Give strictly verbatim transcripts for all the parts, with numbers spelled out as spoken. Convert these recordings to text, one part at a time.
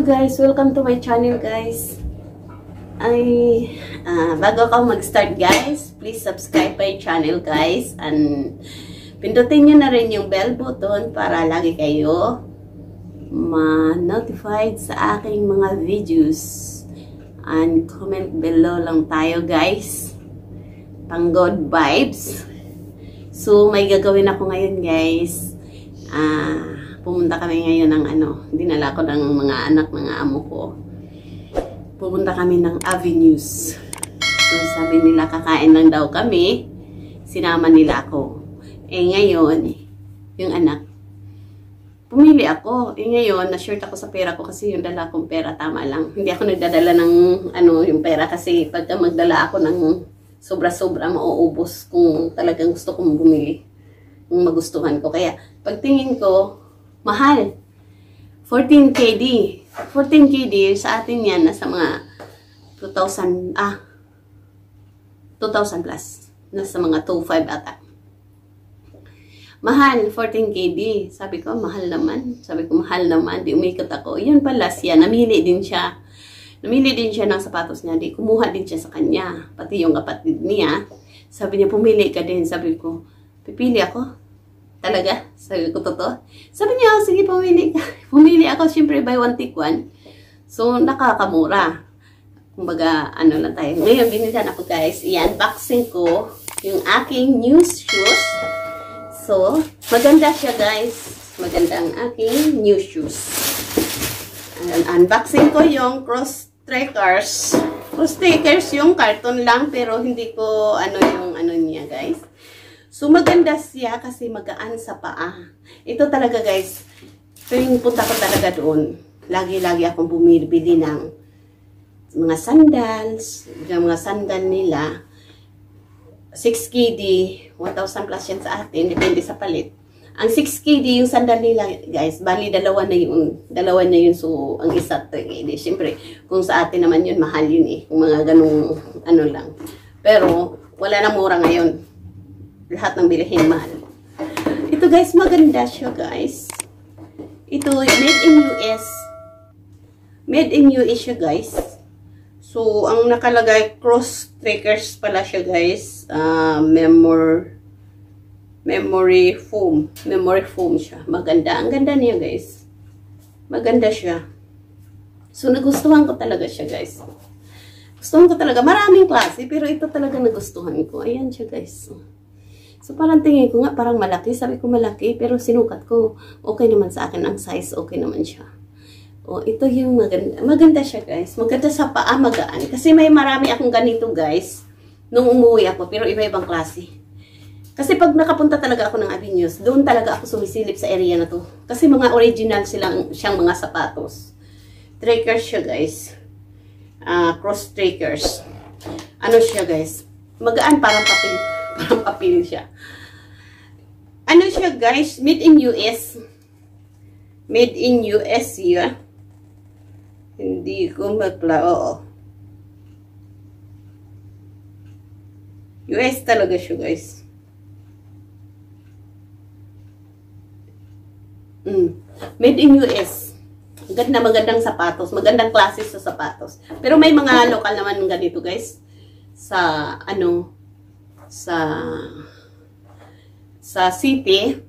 guys, welcome to my channel guys. Ay, uh, bago ako mag-start guys, please subscribe my channel guys. And pindutin nyo na rin yung bell button para lagi kayo ma-notified sa aking mga videos. And comment below lang tayo guys. Pang good vibes. So, may gagawin ako ngayon guys. Ah... Uh, Pumunta kami ngayon ng ano, dinala ko ng mga anak, mga amo ko. Pumunta kami ng Avenues. So sabi nila kakain lang daw kami. Sinama nila ako. Eh ngayon, yung anak, pumili ako. Eh ngayon, na-short ako sa pera ko kasi yung dala kong pera tama lang. Hindi ako nagdadala ng ano, yung pera kasi pagka magdala ako ng sobra-sobra, mauubos kung talagang gusto kong bumili. Kung magustuhan ko. Kaya pagtingin ko, mahal. fourteen K D. fourteen K D sa atin yan nasa mga two thousand ah two thousand plus. Nasa mga two thousand five ata. Mahal, fourteen K D. Sabi ko, mahal naman. Sabi ko, mahal naman. Di umikot ako. Yun pala siya. Namili din siya. Namili din siya ng sapatos niya. Di kumuha din siya sa kanya. Pati yung kapatid niya. Sabi niya, pumili ka din. Sabi ko, pipili ako. Talaga? Sabi ko, totoo. Sabi niya, oh, sige, pumili ka. Pumili ako, syempre, buy one, take one. So, nakakamura. Kumbaga, ano lang tayo. Ngayon, binilihan ako, guys. I-unboxing ko yung aking new shoes. So, maganda siya, guys. Maganda ang aking new shoes. And, unboxing ko yung cross trackers. Cross trackers yung carton lang, pero hindi ko, ano yung, ano niya, guys. So, maganda siya kasi magaan sa paa. Ito talaga guys, tuwing punta ko talaga doon, lagi-lagi akong bumibili ng mga sandals, yung mga sandal nila, six K D, one thousand plus yan sa atin, depende sa palit. Ang six K D yung sandal nila guys, bali dalawa na yun, dalawa na yun, so ang isa three K D. Siyempre, kung sa atin naman yun, mahal yun eh, kung mga ganung ano lang. Pero, wala na mura ngayon. Lahat ng bilihin mahal. Ito guys, maganda siya guys. Ito, made in U S. Made in U S siya guys. So, ang nakalagay, cross trackers pala siya guys. Uh, memor, memory foam. Memory foam siya. Maganda. Ang ganda niya guys. Maganda siya. So, nagustuhan ko talaga siya guys. Gustuhan ko talaga. Maraming klase, pero ito talaga nagustuhan ko. Ayan siya guys. So, parang tingin ko nga, parang malaki. Sabi ko malaki, pero sinukat ko. Okay naman sa akin ang size. Okay naman siya. O, ito yung maganda. Maganda siya, guys. Maganda sa paa, magaan. Kasi may marami akong ganito, guys. Nung umuwi ako, pero iba-ibang klase. Kasi pag nakapunta talaga ako ng Avenues, doon talaga ako sumisilip sa area na to. Kasi mga original silang, siyang mga sapatos. Trackers siya, guys. Uh, cross trackers. Ano siya, guys? Magaan, parang papel. Parang papel siya. Ano siya guys? Made in U S. Made in U S siya. Hindi ko magla. Oo. U S talaga siya guys. Mm. Made in U S. Ganda, magandang sapatos. Magandang klase sa sapatos. Pero may mga local naman ganito guys. Sa ano... sa sa city,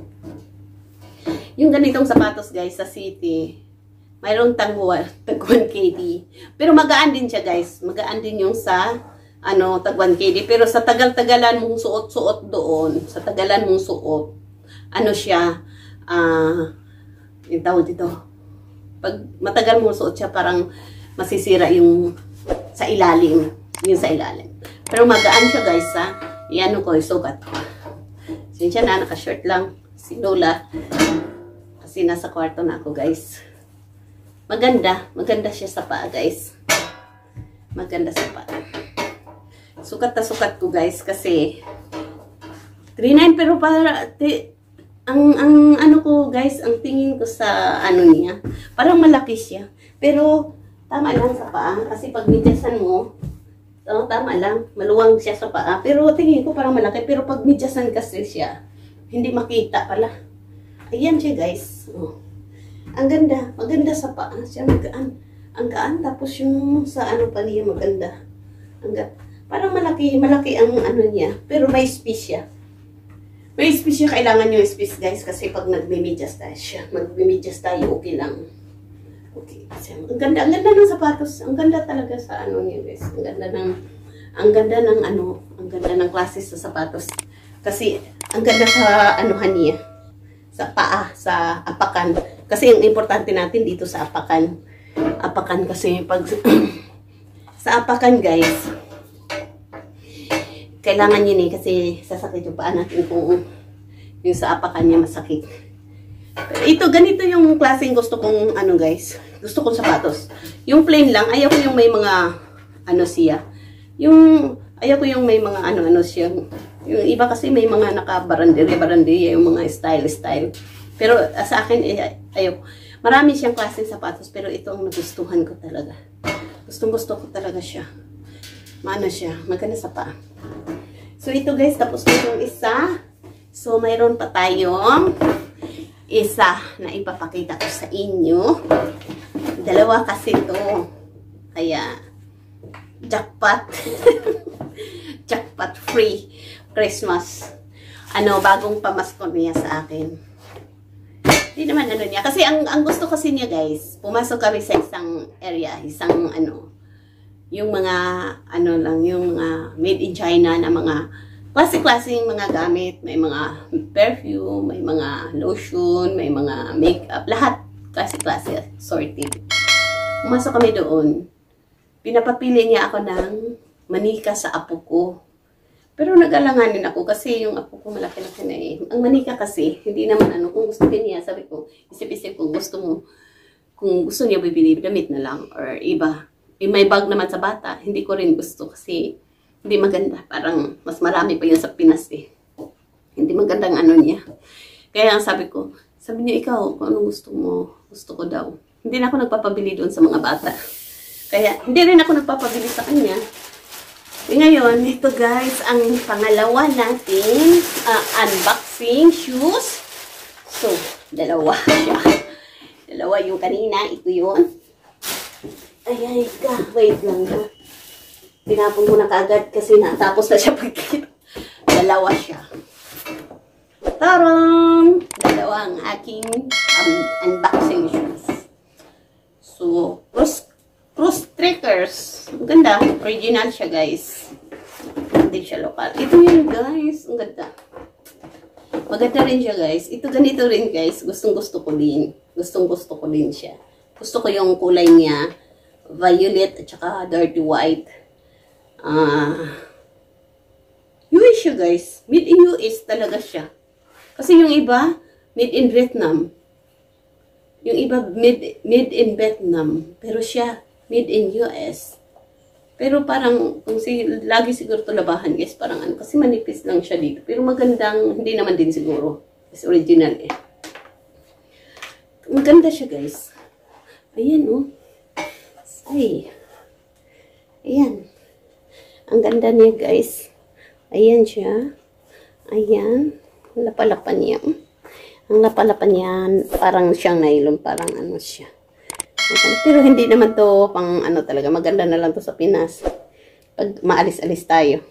yung ganitong sapatos guys sa city, mayroong tagwan tag one K D, pero magaan din siya guys, magaan din yung sa ano tag one K D, pero sa tagal-tagalan mong suot-suot doon, sa tagalan mong suot, ano siya, ah uh, yung tawag dito, pag matagal mong suot siya, parang masisira yung sa ilalim, yung sa ilalim. Pero magaan siya guys ha. Iyan ko, isukat ko. Sinsya na, naka-short lang. Si Lola. Kasi nasa kwarto na ako guys. Maganda. Maganda siya sa paa guys. Maganda sa paa. Sukat na sukat ko guys kasi three nine pero para ti, ang, ang ano ko guys, ang tingin ko sa ano niya, parang malaki siya. Pero tama lang sa paa. Kasi pag midyasan mo, oh, tama lang. Maluwang siya sa paa. Pero tingin ko parang malaki. Pero pag midyasan kasi siya, hindi makita pala. Ayan siya guys. Oh. Ang ganda. Maganda sa paa. Siya magaan. Ang gaan. Tapos yung sa ano pa niya maganda. Ang ganda. Parang malaki, malaki ang ano niya. Pero may space siya. May space siya. Kailangan yung space guys. Kasi pag nagme-medyas tayo siya. Magme-medyas tayo, okay lang. Okay. Ang ganda. Ang ganda ng sapatos. Ang ganda talaga sa ano niya guys. Ang ganda ng, ang ganda ng ano, ang ganda ng klase sa sapatos. Kasi, ang ganda sa anuhan niya. Sa paa, sa apakan. Kasi yung importante natin dito sa apakan. Apakan kasi pag sa apakan guys, kailangan yun eh kasi sasakit yung paa natin kung yung sa apakan niya masakit. Pero ito, ganito yung klaseng gusto kong ano guys. Gusto kong sapatos. Yung plain lang, ayaw ko yung may mga ano siya. Yung, ayaw ko yung may mga ano-ano siya. Yung iba kasi may mga naka-barandere-barandere, yung mga style-style. Pero uh, sa akin, eh, ayaw. Marami siyang klaseng sapatos, pero ito ang nagustuhan ko talaga. Gustong-gusto ko talaga siya. Maano siya, maganda sa paa. So ito guys, tapos na yung isa. So mayroon pa tayong isa na ipapakita ko sa inyo. Dalawa kasi ito. Kaya, jackpot. Jackpot free Christmas. Ano, bagong pamasko niya sa akin. Hindi naman ano niya. Kasi ang, ang gusto kasi niya guys, pumasok kami sa isang area, isang ano, yung mga, ano lang, yung mga made in China na mga klase-klaseng mga gamit. May mga perfume, may mga lotion, may mga makeup, lahat klase-klase, sorted. Pumasok kami doon. Pinapapili niya ako ng manika sa apo ko. Pero nag-alanganin ako kasi yung apo ko malaki-laki na eh. Ang manika kasi, hindi naman ano, kung gusto din niya, sabi ko, isip-isip kung gusto mo, kung gusto niya bibili, damit na lang, or iba. Eh, may bag naman sa bata, hindi ko rin gusto kasi hindi maganda. Parang mas marami pa yun sa Pinas eh. Hindi magandang ano niya. Kaya ang sabi ko, sabi niya, ikaw, kung anong gusto mo, gusto ko daw. Hindi na ako nagpapabili doon sa mga bata. Kaya, hindi rin ako nagpapabili sa kanya. E ngayon, ito guys, ang pangalawa natin, uh, unboxing shoes. So, dalawa siya. Dalawa yung kanina, ito yun. Ay, ay, ka, wait lang na. Tinapon ko na kagad kasi natapos na siya pagkita. Dalawa siya. Tarang! Dalawa ang aking um, unboxing shoes. So, cross Cross Trekkers. Ang ganda. Original siya, guys. Hindi siya lokal. Ito yun, guys. Ang ganda. Maganda rin siya, guys. Ito ganito rin, guys. Gustong-gusto ko din. Gustong-gusto ko din siya. Gusto ko yung kulay niya. Violet at saka dirty white. Ah... Uh, U S siya, guys. Made in U S talaga siya. Kasi yung iba, made in Vietnam. Yung iba, made, made in Vietnam. Pero siya, made in U S. Pero parang, kung si, lagi siguro ito labahan, guys, parang ano, kasi manipis lang siya dito. Pero magandang, hindi naman din siguro. It's original eh. Maganda siya, guys. Ayan, oh. Ay. Ayan. Ang ganda niya, guys. Ayan siya. Ayan. Lapalapan niya. Ang lapalapan niya, parang siyang nylon, parang ano siya. Pero hindi naman to pang ano talaga. Maganda na lang to sa Pinas. Pag maalis-alis tayo.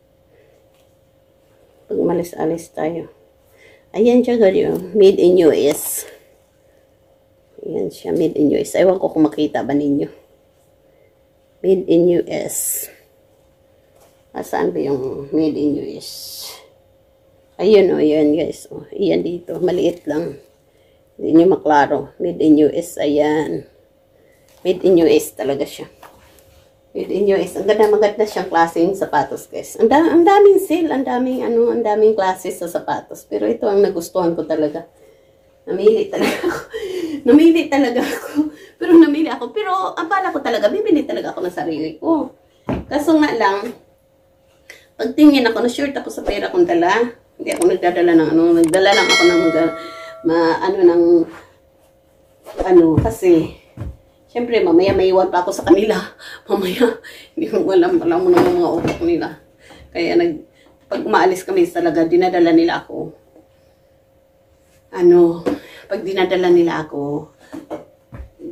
Pag maalis-alis tayo. Ayan siya, ganyo. Made in U S. Ayan siya, made in U S. Ewan ko kung makita ba ninyo. Made in U S. Saan ba yung made in U S? Ayun o, oh, ayan guys. Oh, ayan dito. Maliit lang. Hindi nyo maklaro. Made in U S. Ayan. Made in U S talaga siya. Made in U S. Ang ganda, maganda siyang klaseng sapatos, guys. Ang, da ang daming sale. Ang daming, ano, ang daming klases sa sapatos. Pero ito ang nagustuhan ko talaga. Namili talaga ako. Namili talaga ako. Pero namili ako. Pero ang bala ko talaga, bibili talaga ako ng sarili ko. Kaso nga lang, pagtingin ako, na-short ako sa pera kong dala. Hindi ako nagdadala ng ano. Nagdala lang ako ng mga, ma, ano, ng, ano, kasi, siyempre, mamaya may iwan pa ako sa kanila. Mamaya, hindi ko alam, alam mo ng mga utak nila. Kaya, nag, pag umaalis kami talaga, dinadala nila ako. Ano, pag dinadala nila ako,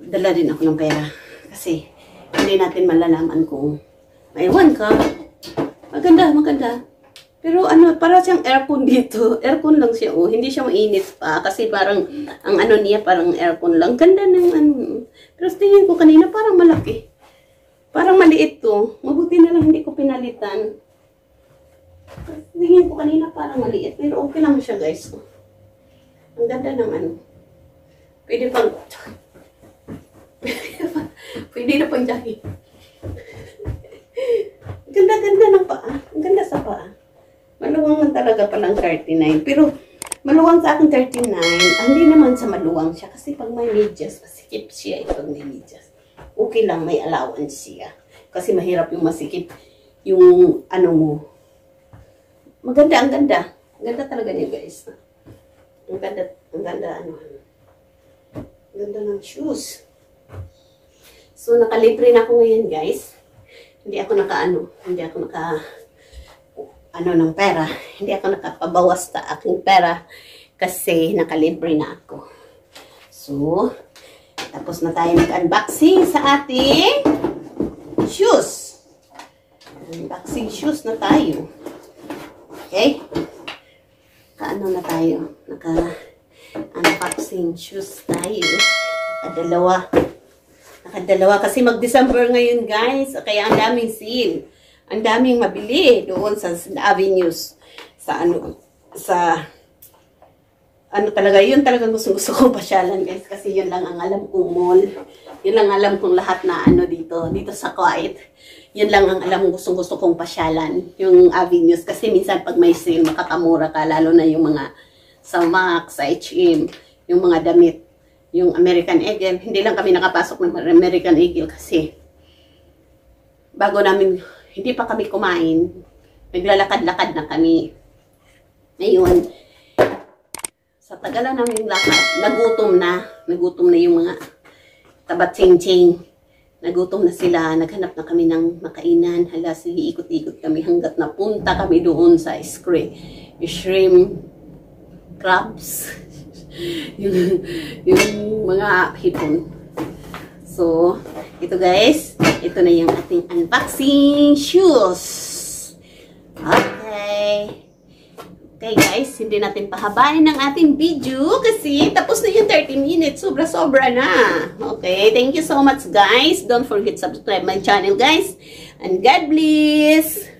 dala din ako ng pera. Kasi, hindi natin malalaman kung maiwan ka. Maganda, maganda. Pero ano, para siyang aircon dito. Aircon lang siya, oh. Hindi siya mainit pa. Kasi parang, ang ano niya, parang aircon lang. Ganda ng ano. Pero tingin ko kanina, parang malaki. Parang maliit to. Mabuti na lang hindi ko pinalitan. Tingin ko kanina, parang maliit. Pero okay lang siya, guys. Ang ganda ng ano. Pwede pang... Pwede na pang jacket. Ganda-ganda ng paa. Ang ganda sa paa. Maluwang man talaga palang thirty-nine. Pero, maluwang sa akin thirty-nine. Ah, hindi naman sa maluwang siya. Kasi pag may medyas, masikip siya eh, pag may medyas. Okay lang, may allowance siya. Kasi mahirap yung masikip. Yung, ano mo. Maganda, ang ganda. Ang ganda talaga niya, guys. Ang ganda, ang ganda, ano. Ang ganda ng shoes. So, nakalibre na ako ngayon, guys. Hindi ako naka, ano, hindi ako naka... ano ng pera. Hindi ako nakapabawas sa aking pera kasi nakalibre na ako. So, tapos na tayo mag-unboxing sa ating shoes. Unboxing shoes na tayo. Okay? Kaano na tayo? Naka-unboxing shoes tayo. Nakadalawa. Nakadalawa kasi mag-December ngayon, guys. Kaya ang daming sale. Ang daming mabili doon sa avenues, sa ano, sa, ano talaga, yun talagang gusto-gusto kong pasyalan, guys, kasi yun lang ang alam kong mall, yun lang alam kong lahat na ano dito, dito sa Kuwait, yun lang ang alam kong gusto-gusto kong pasyalan, yung avenues, kasi minsan pag may sale, makakamura ka, lalo na yung mga sa Max, sa H and M, yung mga damit, yung American Eagle, hindi lang kami nakapasok ng American Eagle kasi, bago namin, hindi pa kami kumain. Naglalakad-lakad na kami. Ngayon, sa tagalan namin lakad, nagutom na. Nagutom na yung mga tabat-ching-ching. Nagutom na sila. Naghanap na kami ng makainan. Hala, sige, ikot-ikot kami hanggat napunta kami doon sa shrimp, shrimp crabs. yung, yung mga hipon. So, ito guys, ito na yung ating unboxing shoes. Okay. Okay guys, hindi natin pahabain ng ating video kasi tapos na yung thirty minutes. Sobra-sobra na. Okay, thank you so much guys. Don't forget to subscribe my channel guys. And God bless.